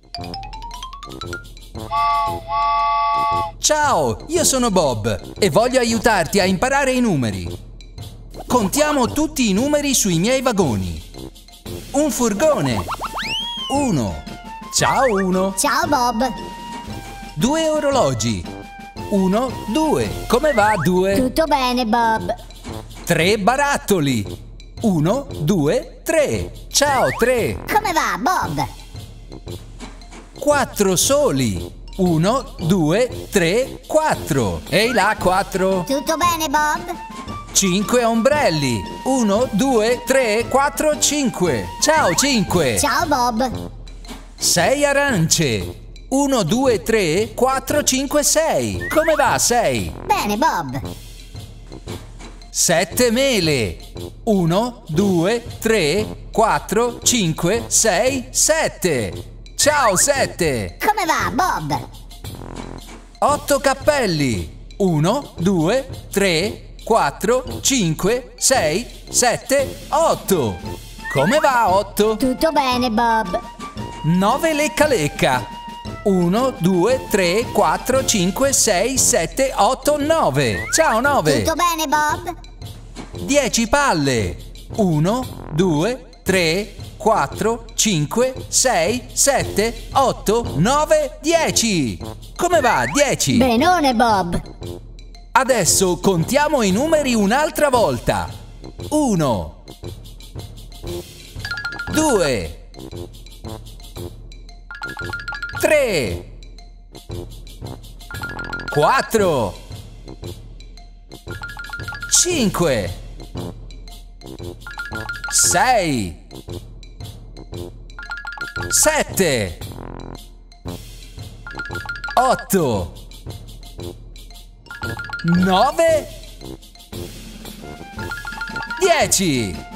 Ciao, io sono Bob e voglio aiutarti a imparare i numeri. Contiamo tutti i numeri sui miei vagoni. Un furgone. 1. Ciao 1. Ciao Bob. 2 orologi. 1, 2. Come va 2? Tutto bene Bob. 3 barattoli. 1, 2, 3. Ciao 3. Come va Bob? 4 soli. 1, 2, 3, 4. Ehi là 4. Tutto bene Bob? 5 ombrelli. 1, 2, 3, 4, 5. Ciao 5. Ciao Bob. 6 arance. 1, 2, 3, 4, 5, 6. Come va 6? Bene Bob. 7 mele. 1, 2, 3, 4, 5, 6, 7. Ciao 7. Come va Bob? 8 cappelli. 1, 2, 3, 4, 5, 6, 7, 8. Come va 8? Tutto bene Bob. 9 lecca lecca. 1, 2, 3, 4, 5, 6, 7, 8, 9. Ciao 9. Tutto bene Bob? 10 palle. 1, 2, 3, 4, 5, 6, 7, 8, 9, 10. Come va 10? Benone Bob. Adesso contiamo i numeri un'altra volta. 1, 2, 3, 4, 5, 6, 7, 8, 9, 10.